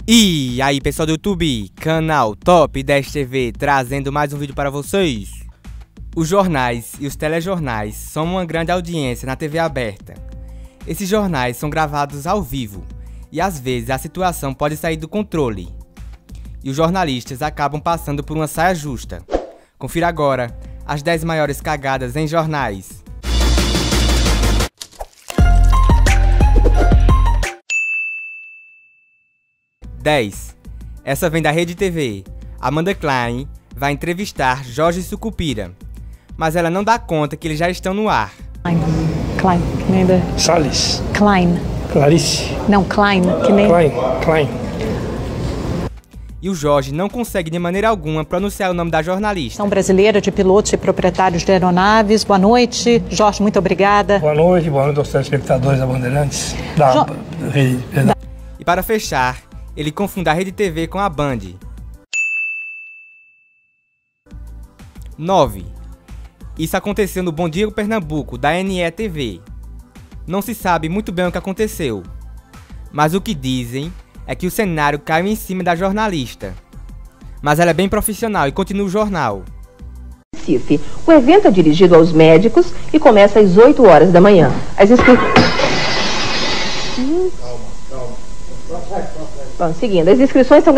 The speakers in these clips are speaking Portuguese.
E aí pessoal do YouTube, canal Top 10 TV trazendo mais um vídeo para vocês. Os jornais e os telejornais são uma grande audiência na TV aberta. Esses jornais são gravados ao vivo e às vezes a situação pode sair do controle. E os jornalistas acabam passando por uma saia justa. Confira agora as 10 maiores cagadas em jornais. Essa vem da Rede TV. Amanda Klein vai entrevistar Jorge Sucupira, mas ela não dá conta que eles já estão no ar. Klein, que nem da... Salles. Klein. Clarice. Não, Klein, que nem... Klein. E o Jorge não consegue de maneira alguma pronunciar o nome da jornalista. São brasileira de pilotos e proprietários de aeronaves. Boa noite. Jorge, muito obrigada. Boa noite aos telespectadores da Bandeirantes. E para fechar, ele confunde a Rede TV com a Band. 9. Isso aconteceu no Bom Dia Pernambuco, da NETV. Não se sabe muito bem o que aconteceu, mas o que dizem é que o cenário caiu em cima da jornalista. Mas ela é bem profissional e continua o jornal. Recife. O evento é dirigido aos médicos e começa às 8 horas da manhã. As inscrições... Bom, seguindo, as inscrições são...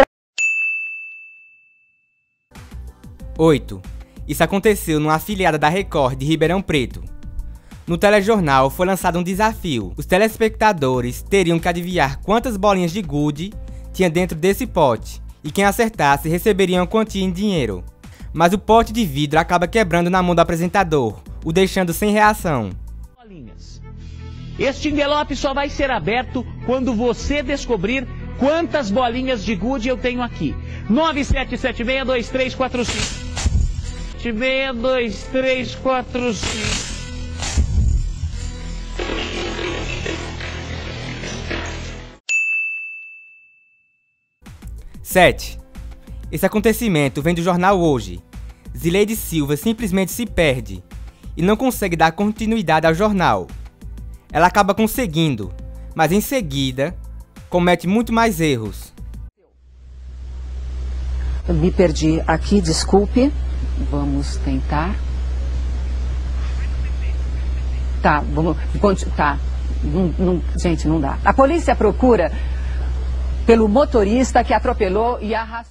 8. Isso aconteceu numa afiliada da Record de Ribeirão Preto. No telejornal foi lançado um desafio. Os telespectadores teriam que adivinhar quantas bolinhas de gude tinha dentro desse pote, e quem acertasse receberia uma quantia em dinheiro. Mas o pote de vidro acaba quebrando na mão do apresentador, o deixando sem reação. Este envelope só vai ser aberto quando você descobrir quantas bolinhas de gude eu tenho aqui. 97762345. 762345. Esse acontecimento vem do jornal Hoje. Zileide Silva simplesmente se perde e não consegue dar continuidade ao jornal. Ela acaba conseguindo, mas em seguida comete muito mais erros. Eu me perdi aqui, desculpe. Vamos tentar. Tá, vamos... Tá. Gente, não dá. A polícia procura pelo motorista que atropelou e arrastou.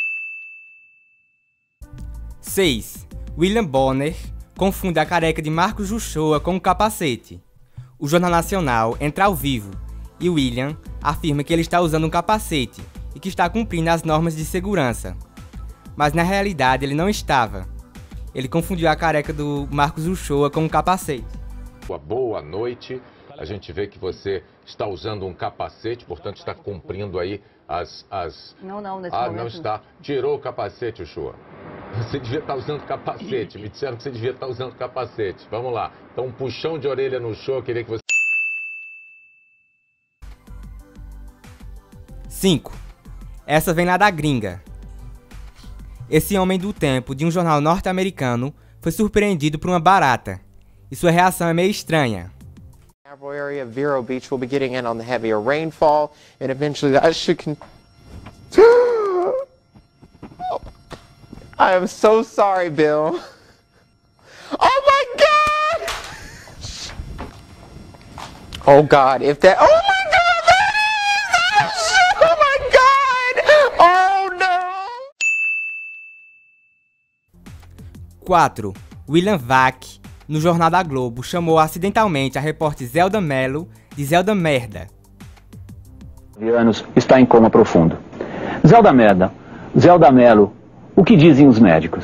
6. William Bonner confunde a careca de Marcos Uchoa com um capacete. O Jornal Nacional entra ao vivo e William afirma que ele está usando um capacete e que está cumprindo as normas de segurança. Mas na realidade ele não estava. Ele confundiu a careca do Marcos Uchoa com um capacete. Boa noite. A gente vê que você está usando um capacete, portanto está cumprindo aí as... Não, nesse momento. Não está. Tirou o capacete, Uchoa. Você devia estar usando capacete. Me disseram que você devia estar usando capacete. Vamos lá. Então um puxão de orelha no Uchoa, eu queria que você... 5. Essa vem lá da gringa. Esse homem do tempo de um jornal norte-americano foi surpreendido por uma barata. E sua reação é meio estranha. Area of Vero Beach will be getting in on the heavier rainfall, and eventually that should I am so sorry, Bill. Oh my God! Oh God, if that... Oh my God, that is... Oh my God! Oh no! 4. William Vac, no Jornal da Globo, chamou acidentalmente a repórter Zelda Mello de Zelda Merda. Anos está em coma profundo. Zelda Mello, o que dizem os médicos?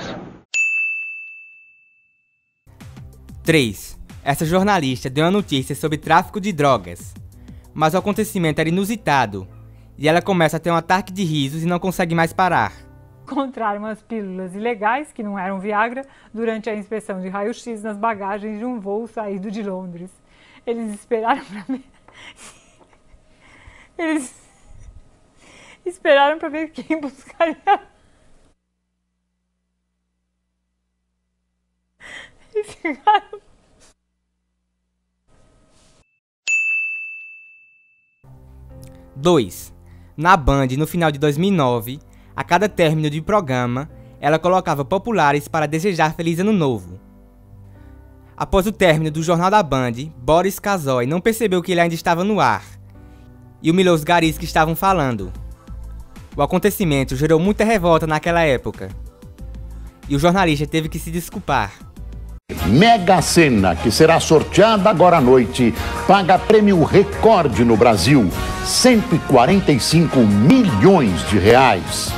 3. Essa jornalista deu uma notícia sobre tráfico de drogas, mas o acontecimento era inusitado, e ela começa a ter um ataque de risos e não consegue mais parar. Encontraram umas pílulas ilegais, que não eram Viagra, durante a inspeção de raio-x nas bagagens de um voo saído de Londres. Eles esperaram para ver... Eles esperaram para ver quem buscaria... Eles ficaram... 2. Na Band, no final de 2009, a cada término de programa, ela colocava populares para desejar Feliz Ano Novo. Após o término do Jornal da Band, Boris Casoy não percebeu que ele ainda estava no ar, e humilhou os garis que estavam falando. O acontecimento gerou muita revolta naquela época, e o jornalista teve que se desculpar. Mega Sena, que será sorteada agora à noite, paga prêmio recorde no Brasil, 145 milhões de reais.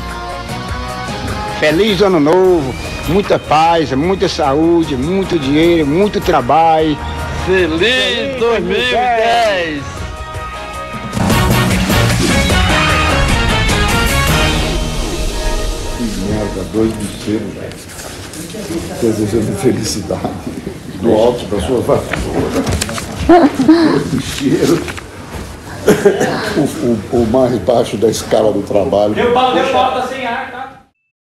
Feliz Ano Novo, muita paz, muita saúde, muito dinheiro, muito trabalho. Feliz 2010! Que merda, 2 de cero, velho. Desejando felicidade do alto da sua vassoura. O cheiro. O mais baixo da escala do trabalho. Deu pau, tá sem ar, tá?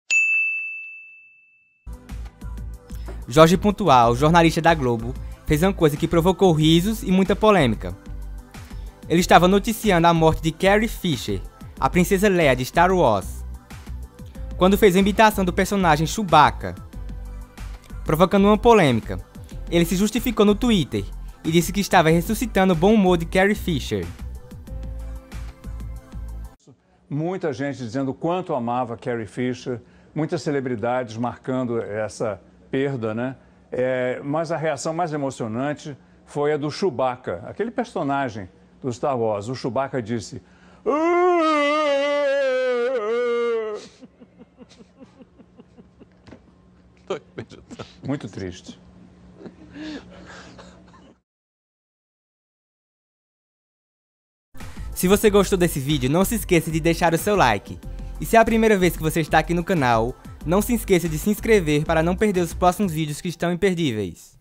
Jorge Pontual, jornalista da Globo, fez uma coisa que provocou risos e muita polêmica. Ele estava noticiando a morte de Carrie Fisher, a princesa Leia de Star Wars, quando fez a imitação do personagem Chewbacca, provocando uma polêmica. Ele se justificou no Twitter e disse que estava ressuscitando o bom humor de Carrie Fisher. Muita gente dizendo o quanto amava Carrie Fisher, muitas celebridades marcando essa perda, né? Mas a reação mais emocionante foi a do Chewbacca, aquele personagem do Star Wars. O Chewbacca disse... Muito triste. Se você gostou desse vídeo, não se esqueça de deixar o seu like. E se é a primeira vez que você está aqui no canal, não se esqueça de se inscrever para não perder os próximos vídeos que estão imperdíveis.